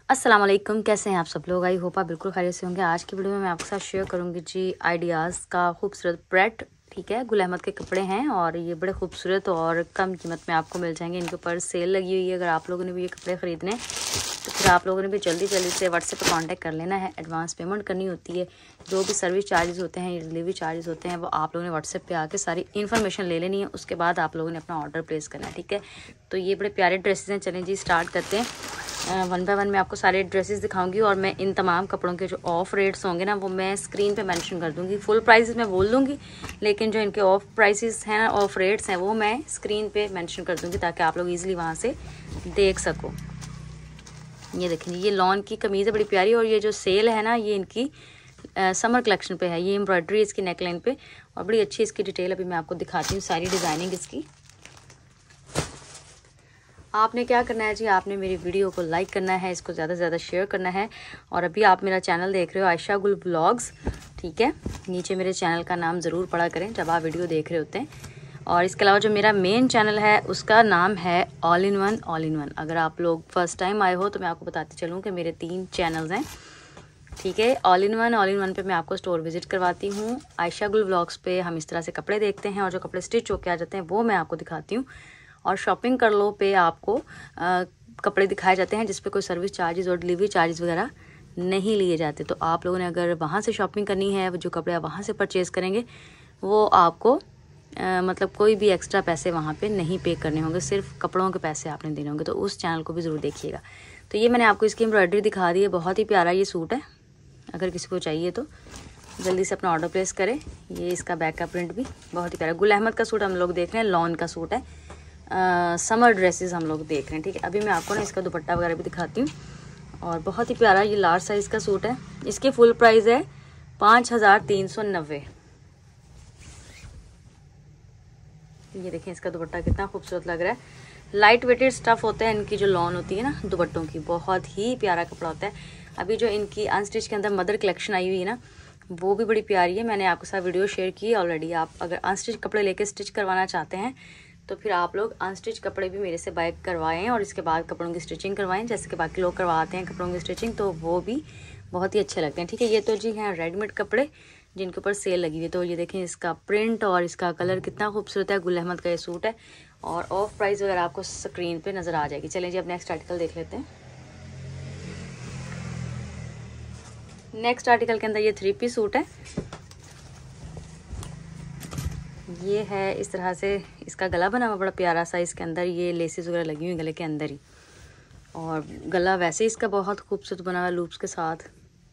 अस्सलाम वालेकुम, कैसे हैं आप सब लोग। आई होप आप बिल्कुल खैरियत से होंगे। आज की वीडियो में मैं आपके साथ शेयर करूंगी जी आइडियाज़ का खूबसूरत ब्रेड। ठीक है, गुल अहमद के कपड़े हैं और ये बड़े खूबसूरत और कम कीमत में आपको मिल जाएंगे। इनके ऊपर सेल लगी हुई है। अगर आप लोगों ने भी ये कपड़े ख़रीदने तो फिर आप लोगों ने भी जल्दी से व्हाट्सएप पर कॉन्टैक्ट कर लेना है। एडवांस पेमेंट करनी होती है। जो भी सर्विस चार्जेस होते हैं, डिलीवरी चार्जेस होते हैं, वो आप लोगों ने व्हाट्सएप पे आके सारी इन्फॉर्मेशन ले लेनी है। उसके बाद आप लोगों ने अपना ऑर्डर प्लेस करना है। ठीक है, तो ये बड़े प्यारे ड्रेसेस हैं। चलें जी स्टार्ट करते हैं। वन बाय वन मैं आपको सारे ड्रेसेस दिखाऊंगी और मैं इन तमाम कपड़ों के जो ऑफ रेट्स होंगे ना वो मैं स्क्रीन पे मेंशन कर दूंगी। फुल प्राइसेस मैं बोल दूंगी, लेकिन जो इनके ऑफ प्राइसेस हैं ना, ऑफ रेट्स हैं, वो मैं स्क्रीन पे मेंशन कर दूंगी ताकि आप लोग इजीली वहाँ से देख सको। ये देखें, ये लॉन की कमीज़ है बड़ी प्यारी। और ये जो सेल है ना, ये इनकी समर कलेक्शन पे है। ये एम्ब्रॉयडरी इसकी नेकलाइन पे और बड़ी अच्छी इसकी डिटेल अभी मैं आपको दिखाती हूँ, सारी डिज़ाइनिंग इसकी। आपने क्या करना है जी, आपने मेरी वीडियो को लाइक करना है, इसको ज़्यादा से ज़्यादा शेयर करना है। और अभी आप मेरा चैनल देख रहे हो आयशा गुल व्लॉग्स, ठीक है, नीचे मेरे चैनल का नाम ज़रूर पढ़ा करें जब आप वीडियो देख रहे होते हैं। और इसके अलावा जो मेरा मेन चैनल है उसका नाम है ऑल इन वन। अगर आप लोग फर्स्ट टाइम आए हो तो मैं आपको बताती चलूँ कि मेरे 3 चैनल्स हैं। ठीक है, ऑल इन वन पे मैं आपको स्टोर विजिट करवाती हूँ। आयशा गुल व्लॉग्स पे हम इस तरह से कपड़े देखते हैं और जो कपड़े स्टिच होके आ जाते हैं वो मैं आपको दिखाती हूँ। और शॉपिंग कर लो पे आपको कपड़े दिखाए जाते हैं जिस पे कोई सर्विस चार्जेस और डिलीवरी चार्जेस वगैरह नहीं लिए जाते। तो आप लोगों ने अगर वहाँ से शॉपिंग करनी है, जो कपड़े आप वहाँ से परचेज़ करेंगे वो आपको मतलब कोई भी एक्स्ट्रा पैसे वहाँ पे नहीं पे करने होंगे, सिर्फ कपड़ों के पैसे आपने देने होंगे। तो उस चैनल को भी ज़रूर देखिएगा। तो ये मैंने आपको इसकी एम्ब्रॉयडरी दिखा दी है, बहुत ही प्यारा ये सूट है। अगर किसी को चाहिए तो जल्दी से अपना ऑर्डर प्लेस करें। ये इसका बैक का प्रिंट भी बहुत ही प्यारा। गुल अहमद का सूट हम लोग देख रहे हैं, लॉन का सूट है। समर ड्रेसेस हम लोग देख रहे हैं। ठीक है, अभी मैं आपको ना इसका दुपट्टा वगैरह भी दिखाती हूँ। और बहुत ही प्यारा ये लार्ज साइज़ का सूट है। इसकी फुल प्राइस है 5390। ये देखें इसका दुपट्टा कितना खूबसूरत लग रहा है। लाइट वेटेड स्टफ़ होता है इनकी, जो लॉन होती है ना दुपट्टों की, बहुत ही प्यारा कपड़ा होता है। अभी जो इनकी अनस्टिच के अंदर मदर कलेक्शन आई हुई है ना, वो भी बड़ी प्यारी है। मैंने आपके साथ वीडियो शेयर की है ऑलरेडी। आप अगर अनस्टिच कपड़े लेके स्टिच करवाना चाहते हैं तो फिर आप लोग अनस्टिच कपड़े भी मेरे से बाय करवाएं और इसके बाद कपड़ों की स्टिचिंग करवाएं, जैसे कि बाकी लोग करवाते हैं कपड़ों की स्टिचिंग, तो वो भी बहुत ही अच्छे लगते हैं। ठीक है, ये तो जी हैं रेडीमेड कपड़े जिनके ऊपर सेल लगी हुई है। तो ये देखें इसका प्रिंट और इसका कलर कितना खूबसूरत है। गुल अहमद का ये सूट है और ऑफ प्राइस वगैरह आपको स्क्रीन पे नज़र आ जाएगी। चलें जी अब नेक्स्ट आर्टिकल देख लेते हैं। नेक्स्ट आर्टिकल के अंदर ये 3 पीस सूट है। ये है इस तरह से इसका गला बना हुआ बड़ा प्यारा सा। इसके अंदर ये लेसेस वगैरह लगी हुई गले के अंदर ही, और गला वैसे इसका बहुत खूबसूरत बना हुआ लूप्स के साथ।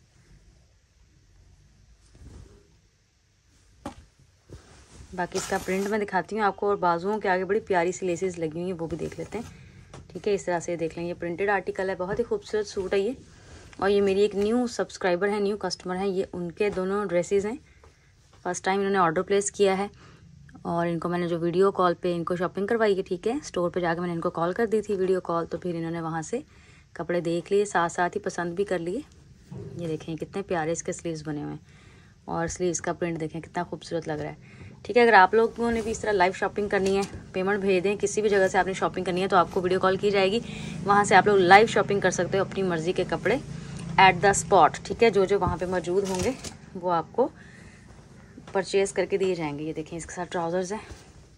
बाकी इसका प्रिंट मैं दिखाती हूँ आपको, और बाजुओं के आगे बड़ी प्यारी सी लेसेस लगी हुई हैं, वो भी देख लेते हैं। ठीक है, इस तरह से देख लें। ये प्रिंटेड आर्टिकल है, बहुत ही खूबसूरत सूट है ये। और ये मेरी एक न्यू सब्सक्राइबर है, न्यू कस्टमर है। ये उनके दोनों ड्रेसेस हैं, फर्स्ट टाइम इन्होंने ऑर्डर प्लेस किया है। और इनको मैंने जो वीडियो कॉल पे इनको शॉपिंग करवाई है, ठीक है, स्टोर पे जाकर मैंने इनको कॉल कर दी थी वीडियो कॉल, तो फिर इन्होंने वहाँ से कपड़े देख लिए, साथ साथ ही पसंद भी कर लिए। ये देखें कितने प्यारे इसके स्लीव्स बने हुए हैं और स्लीव्स का प्रिंट देखें कितना खूबसूरत लग रहा है। ठीक है, अगर आप लोगों ने भी इस तरह लाइव शॉपिंग करनी है, पेमेंट भेज दें, किसी भी जगह से आपने शॉपिंग करनी है तो आपको वीडियो कॉल की जाएगी। वहाँ से आप लोग लाइव शॉपिंग कर सकते हो अपनी मर्ज़ी के कपड़े एट द स्पॉट। ठीक है, जो वहाँ पर मौजूद होंगे वो आपको परचेज़ करके दिए जाएंगे। ये देखें इसके साथ ट्राउज़र्स हैं।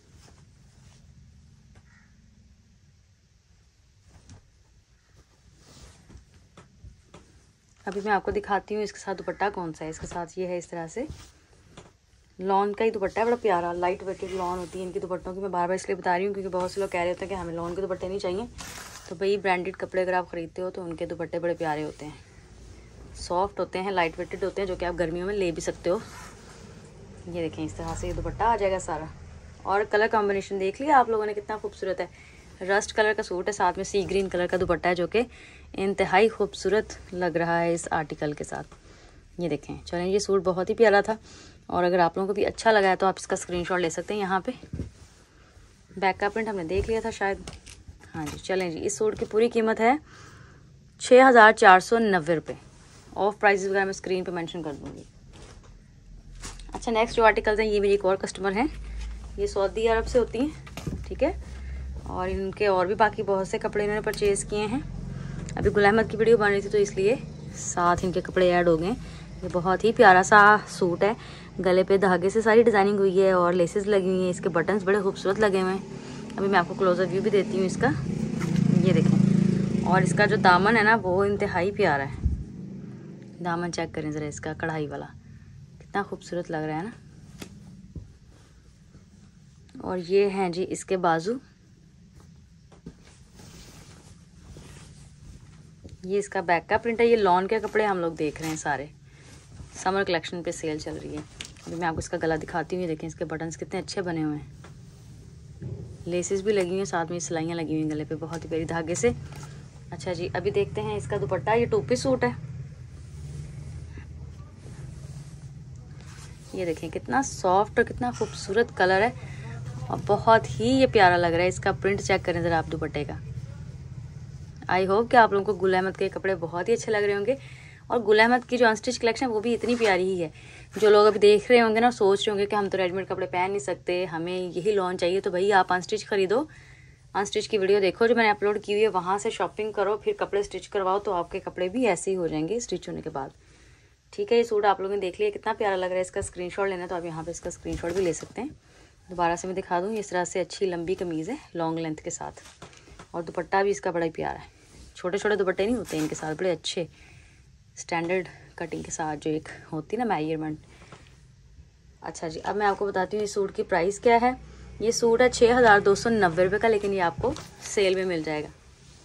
अभी मैं आपको दिखाती हूँ इसके साथ दुपट्टा कौन सा है। इसके साथ ये है इस तरह से लॉन का ही दुपट्टा है, बड़ा प्यारा लाइट वेटेड लॉन होती है इनकी दुपट्टों की। मैं बार बार इसलिए बता रही हूँ क्योंकि बहुत से लोग कह रहे होते हैं कि हमें लॉन के दुपट्टे नहीं चाहिए। तो भाई ब्रांडेड कपड़े अगर आप ख़रीदते हो तो उनके दुपट्टे बड़े प्यारे होते हैं, सॉफ्ट होते हैं, लाइट वेटेड होते हैं, जो कि आप गर्मियों में ले भी सकते हो। ये देखें इस तरह से ये दुपट्टा आ जाएगा सारा। और कलर कॉम्बिनेशन देख लिया आप लोगों ने कितना खूबसूरत है। रस्ट कलर का सूट है, साथ में सी ग्रीन कलर का दुपट्टा है, जो कि इंतहाई खूबसूरत लग रहा है इस आर्टिकल के साथ। ये देखें, चलें, ये सूट बहुत ही प्यारा था और अगर आप लोगों को भी अच्छा लगा है तो आप इसका स्क्रीनशॉट ले सकते हैं। यहाँ पे बैक का प्रिंट हमने देख लिया था शायद। हाँ जी, चलें जी, इस सूट की पूरी कीमत है 6490 रुपये। ऑफ प्राइस वगैरह मैं स्क्रीन पे मेंशन कर दूँगी। अच्छा, नेक्स्ट जो आर्टिकल्स हैं, ये मेरी एक और कस्टमर हैं, ये सऊदी अरब से होती हैं। ठीक है, और इनके और भी बाकी बहुत से कपड़े इन्होंने परचेज़ किए हैं। अभी गुल अहमद की वीडियो बन रही थी तो इसलिए साथ इनके कपड़े ऐड हो गए। ये बहुत ही प्यारा सा सूट है, गले पे धागे से सारी डिज़ाइनिंग हुई है और लेसेस लगी हुई हैं, इसके बटन्स बड़े खूबसूरत लगे हुए हैं। अभी मैं आपको क्लोजर व्यू भी देती हूँ इसका, ये देखें। और इसका जो दामन है ना वो इंतहाई प्यारा है। दामन चेक करें ज़रा इसका, कढ़ाई वाला कितना खूबसूरत लग रहा है ना। और ये हैं जी इसके बाजू, ये इसका बैक का प्रिंट है। ये लॉन के कपड़े हम लोग देख रहे हैं सारे, समर कलेक्शन पे सेल चल रही है। अभी मैं आपको इसका गला दिखाती हूँ। देखें इसके बटन्स कितने अच्छे बने हुए हैं, लेसेस भी लगी हुई हैं, साथ में सिलाइयाँ लगी हुई हैं गले पे बहुत ही प्यारी धागे से। अच्छा जी, अभी देखते हैं इसका दुपट्टा। ये 2 पीस सूट है, ये देखें कितना सॉफ्ट और कितना खूबसूरत कलर है और बहुत ही ये प्यारा लग रहा है। इसका प्रिंट चेक करें ज़रा आप दुपट्टे का। आई होप कि आप लोगों को गुल अहमद के कपड़े बहुत ही अच्छे लग रहे होंगे। और गुल अहमद की जो अनस्टिच कलेक्शन वो भी इतनी प्यारी ही है। जो लोग अभी देख रहे होंगे ना, सोच रहे होंगे कि हम तो रेडीमेड कपड़े पहन नहीं सकते, हमें यही लॉन चाहिए, तो भाई आप अनस्टिच खरीदो। अनस्टिच की वीडियो देखो जो मैंने अपलोड की हुई है, वहाँ से शॉपिंग करो, फिर कपड़े स्टिच करवाओ, तो आपके कपड़े भी ऐसे ही हो जाएंगे स्टिच होने के बाद। ठीक है, ये सूट आप लोगों ने देख लिया कितना प्यारा लग रहा है। इसका स्क्रीनशॉट लेना तो आप यहाँ पे इसका स्क्रीनशॉट भी ले सकते हैं। दोबारा से मैं दिखा दूँ, इस तरह से अच्छी लंबी कमीज़ है लॉन्ग लेंथ के साथ, और दुपट्टा भी इसका बड़ा ही प्यारा है। छोटे छोटे दुपट्टे नहीं होते इनके साथ, बड़े अच्छे स्टैंडर्ड कटिंग के साथ जो एक होती है ना मेजरमेंट। अच्छा जी, अब मैं आपको बताती हूँ इस सूट की प्राइस क्या है। ये सूट है 6290 रुपये का, लेकिन ये आपको सेल में मिल जाएगा।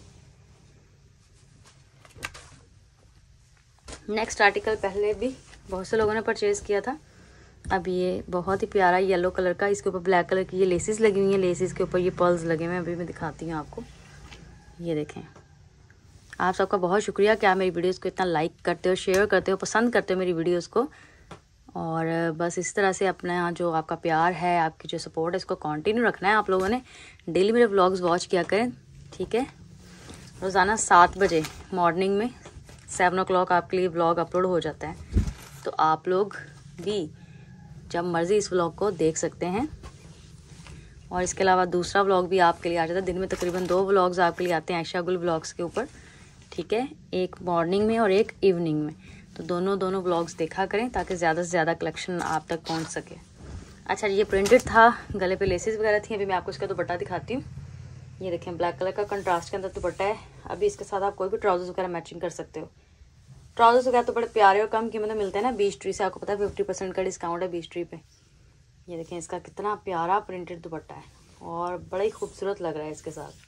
नेक्स्ट आर्टिकल पहले भी बहुत से लोगों ने परचेज़ किया था। अब ये बहुत ही प्यारा येलो कलर का, इसके ऊपर ब्लैक कलर की ये लेसेस लगी हुई हैं, लेसेस के ऊपर ये पर्ल्स लगे हुए हैं। अभी मैं दिखाती हूँ आपको, ये देखें। आप सबका बहुत शुक्रिया कि आप मेरी वीडियोस को इतना लाइक करते हो, शेयर करते हो, पसंद करते हो मेरी वीडियोस को। और बस इस तरह से अपना जो आपका प्यार है, आपकी जो सपोर्ट है, इसको कंटिन्यू रखना है आप लोगों ने। डेली मेरे व्लॉग्स वॉच किया करें, ठीक है। रोज़ाना 7 बजे मॉर्निंग में 7 o'clock आपके लिए व्लॉग अपलोड हो जाता है, तो आप लोग भी जब मर्ज़ी इस व्लॉग को देख सकते हैं। और इसके अलावा दूसरा व्लॉग भी आपके लिए आ जाता है। दिन में तकरीबन 2 व्लॉग्स आपके लिए आते हैं आयशा गुल व्लॉग्स के ऊपर, ठीक है। एक मॉर्निंग में और एक इवनिंग में, तो दोनों व्लॉग्स देखा करें ताकि ज़्यादा से ज़्यादा कलेक्शन आप तक पहुंच सके। अच्छा, ये प्रिंटेड था, गले पे लेसेस वगैरह थी। अभी मैं आपको इसका दुपट्टा दिखाती हूँ। ये देखें, ब्लैक कलर का कंट्रास्ट के अंदर दुपट्टा है। अभी इसके साथ आप कोई भी ट्राउजर्स वगैरह मैचिंग कर सकते हो। ट्राउजर्स वगैरह तो बड़े प्यारे और कम कीमत में मिलते हैं ना, बीच ट्री से। आपको पता है 50% का डिस्काउंट है बीच ट्री पे। ये देखें, इसका कितना प्यारा प्रिंटेड दुपट्टा है और बड़ा ही खूबसूरत लग रहा है इसके साथ।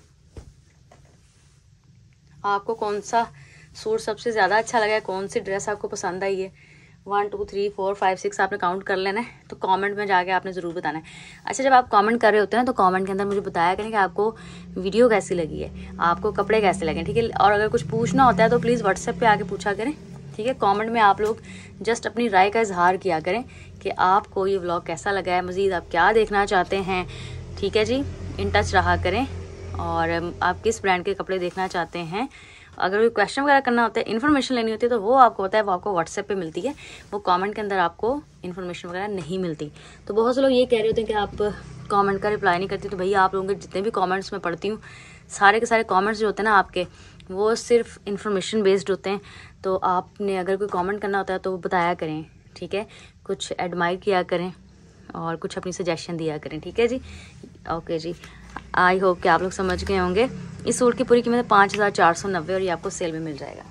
आपको कौन सा सूट सबसे ज़्यादा अच्छा लगा है, कौन सी ड्रेस आपको पसंद आई है, 1 2 3 4 5 6 आपने काउंट कर लेना है, तो कमेंट में जाके आपने ज़रूर बताना है। अच्छा, जब आप कमेंट कर रहे होते हैं तो कमेंट के अंदर मुझे बताया करें कि आपको वीडियो कैसी लगी है, आपको कपड़े कैसे लगे, ठीक है। और अगर कुछ पूछना होता है तो प्लीज़ व्हाट्सएप पे आके पूछा करें, ठीक है। कमेंट में आप लोग जस्ट अपनी राय का इजहार किया करें कि आपको ये व्लॉग कैसा लगा है, मज़ीद आप क्या देखना चाहते हैं, ठीक है जी। इन टच रहा करें। और आप किस ब्रांड के कपड़े देखना चाहते हैं, अगर कोई क्वेश्चन वगैरह करना होता है, इन्फॉर्मेशन लेनी होती है, तो वो आपको पता है वो आपको व्हाट्सएप पे मिलती है। वो कमेंट के अंदर आपको इन्फॉर्मेशन वगैरह नहीं मिलती। तो बहुत से लोग ये कह रहे होते हैं कि आप कमेंट का रिप्लाई नहीं करती। तो भैया, आप लोगों के जितने भी कमेंट्स मैं पढ़ती हूँ, सारे के सारे कमेंट्स जो होते हैं ना आपके, वो सिर्फ इन्फॉर्मेशन बेस्ड होते हैं। तो आपने अगर कोई कमेंट करना होता है तो बताया करें, ठीक है। कुछ एडमायर किया करें और कुछ अपनी सजेशन दिया करें, ठीक है जी। ओके जी, आई होप कि आप लोग समझ गए होंगे। इस सूट की पूरी कीमत 5490 और ये आपको सेल में मिल जाएगा।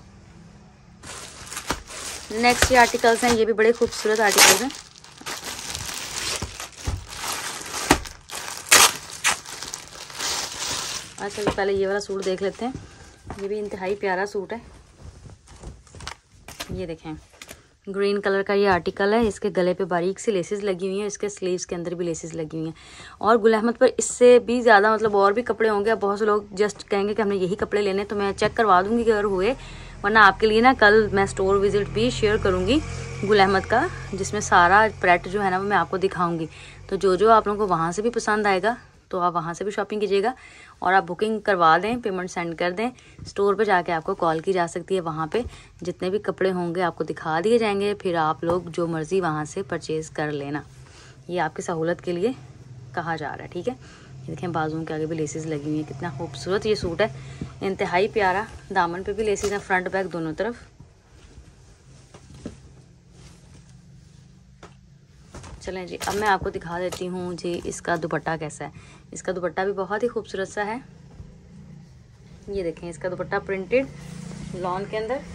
नेक्स्ट ये आर्टिकल्स हैं, ये भी बड़े खूबसूरत आर्टिकल्स हैं। अच्छा जी, पहले ये वाला सूट देख लेते हैं। ये भी इंतहाई प्यारा सूट है। ये देखें, ग्रीन कलर का ये आर्टिकल है। इसके गले पे बारीक सी लेसेस लगी हुई हैं, इसके स्लीव्स के अंदर भी लेसेस लगी हुई हैं। और गुल अहमद पर इससे भी ज़्यादा मतलब और भी कपड़े होंगे। अब बहुत से लोग जस्ट कहेंगे कि हमने यही कपड़े लेने, तो मैं चेक करवा दूंगी कि अगर हुए, वरना आपके लिए ना कल मैं स्टोर विजिट भी शेयर करूँगी गुल अहमद का, जिसमें सारा प्रेट जो है ना वो मैं आपको दिखाऊँगी। तो जो आप लोगों को वहाँ से भी पसंद आएगा तो आप वहाँ से भी शॉपिंग कीजिएगा और आप बुकिंग करवा दें, पेमेंट सेंड कर दें। स्टोर पे जाके आपको कॉल की जा सकती है। वहाँ पे जितने भी कपड़े होंगे आपको दिखा दिए जाएंगे, फिर आप लोग जो मर्ज़ी वहाँ से परचेज़ कर लेना। ये आपकी सहूलत के लिए कहा जा रहा है, ठीक है। ये देखें बाजुओं के आगे भी लेसेस लगी हुई हैं। कितना खूबसूरत ये सूट है, इंतहाई प्यारा। दामन पे भी लेसेस हैं, फ्रंट बैक दोनों तरफ। चलें जी, अब मैं आपको दिखा देती हूँ जी इसका दुपट्टा कैसा है। इसका दुपट्टा भी बहुत ही खूबसूरत सा है। ये देखें इसका दुपट्टा प्रिंटेड लॉन के अंदर।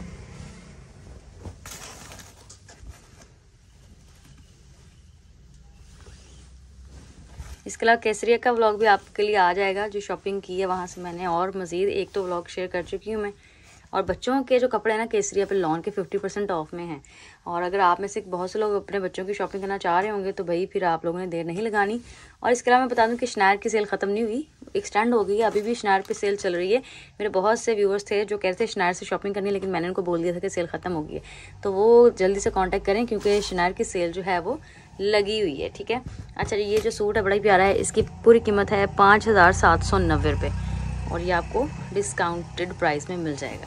इसके अलावा केसरिया का व्लॉग भी आपके लिए आ जाएगा, जो शॉपिंग की है वहाँ से मैंने, और मज़ीद एक तो व्लॉग शेयर कर चुकी हूँ मैं। और बच्चों के जो कपड़े हैं ना केसरिया पे लॉन के 50% ऑफ में हैं। और अगर आप में से बहुत से लोग अपने बच्चों की शॉपिंग करना चाह रहे होंगे तो भाई फिर आप लोगों ने देर नहीं लगानी। और इसके अलावा मैं बता दूं कि शनायर की सेल ख़त्म नहीं हुई, एक्सटेंड हो गई है, अभी भी शनायर पे सेल चल रही है। मेरे बहुत से व्यूअर्स थे जो कहते थे शनायर से शॉपिंग करनी, लेकिन मैंने उनको बोल दिया था कि सेल ख़त्म हो गई है, तो वो जल्दी से कॉन्टैक्ट करें क्योंकि शनायर की सेल जो है वो लगी हुई है। ठीक है। अच्छा जी, ये जो सूट है बड़ा ही प्यारा है। इसकी पूरी कीमत है 5790 रुपये और ये आपको डिस्काउंटेड प्राइस में मिल जाएगा।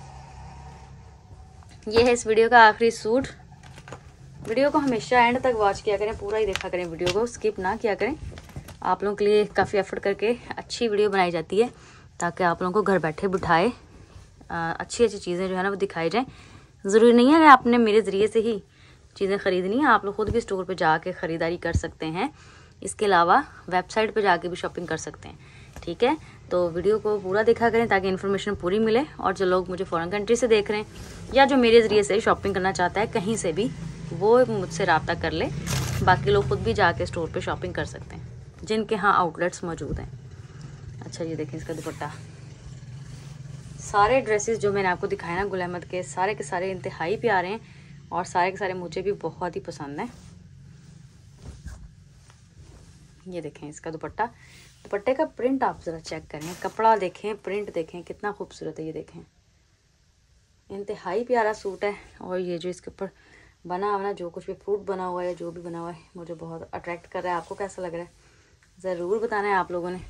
ये है इस वीडियो का आखिरी सूट। वीडियो को हमेशा एंड तक वॉच किया करें, पूरा ही देखा करें, वीडियो को स्किप ना किया करें। आप लोगों के लिए काफ़ी एफर्ट करके अच्छी वीडियो बनाई जाती है ताकि आप लोगों को घर बैठे बिठाए अच्छी अच्छी चीज़ें जो है ना वो दिखाई जाएँ। ज़रूरी नहीं है कि आपने मेरे ज़रिए से ही चीज़ें ख़रीदनी है, आप लोग खुद भी स्टोर पे जाके ख़रीदारी कर सकते हैं। इसके अलावा वेबसाइट पे जाके भी शॉपिंग कर सकते हैं। ठीक है, तो वीडियो को पूरा देखा करें ताकि इन्फॉर्मेशन पूरी मिले। और जो लोग मुझे फॉरेन कंट्री से देख रहे हैं या जो मेरे ज़रिए से शॉपिंग करना चाहता है कहीं से भी, वो मुझसे रब्ता कर ले। बाकी लोग खुद भी जाके स्टोर पे शॉपिंग कर सकते हैं जिनके यहाँ आउटलेट्स मौजूद हैं। अच्छा ये देखें इसका दुपट्टा। सारे ड्रेसेस जो मैंने आपको दिखाए ना गुल अहमद के सारे इंतहाई प्यारे हैं और सारे के सारे मुझे भी बहुत ही पसंद है। ये देखें इसका दुपट्टा। दुपट्टे का प्रिंट आप ज़रा चेक करें, कपड़ा देखें, प्रिंट देखें, कितना खूबसूरत है। ये देखें इंतहाई प्यारा सूट है। और ये जो इसके ऊपर बना हुआ ना, जो कुछ भी फ्रूट बना हुआ है, जो भी बना हुआ है, मुझे बहुत अट्रैक्ट कर रहा है। आपको कैसा लग रहा है ज़रूर बताना है आप लोगों ने।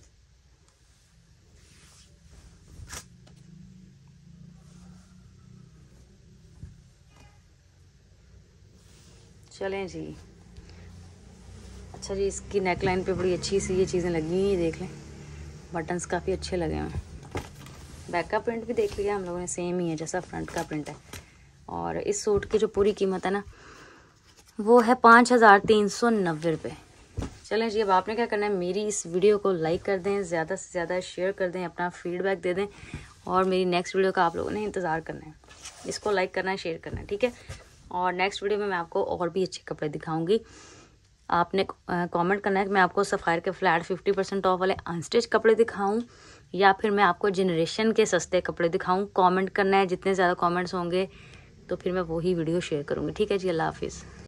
चलें जी। अच्छा जी, इसकी नेकलाइन पे बड़ी अच्छी सी ये चीज़ें लगी हुई हैं, देख लें, बटन्स काफ़ी अच्छे लगे हैं। बैक का प्रिंट भी देख लिया हम लोगों ने, सेम ही है जैसा फ्रंट का प्रिंट है। और इस सूट की जो पूरी कीमत है ना वो है 5390 रुपये। चलें जी, अब आपने क्या करना है, मेरी इस वीडियो को लाइक कर दें, ज़्यादा से ज़्यादा शेयर कर दें, अपना फीडबैक दे दें और मेरी नेक्स्ट वीडियो का आप लोगों ने इंतज़ार करना है। इसको लाइक करना है, शेयर करना है, ठीक है। और नेक्स्ट वीडियो में मैं आपको और भी अच्छे कपड़े दिखाऊंगी। आपने कमेंट करना है कि मैं आपको सफ़ायर के फ्लैट 50% ऑफ वाले अनस्टिच कपड़े दिखाऊं या फिर मैं आपको जनरेशन के सस्ते कपड़े दिखाऊं। कमेंट करना है, जितने ज़्यादा कमेंट्स होंगे तो फिर मैं वही वीडियो शेयर करूंगी। ठीक है जी, अल्लाह हाफिज़।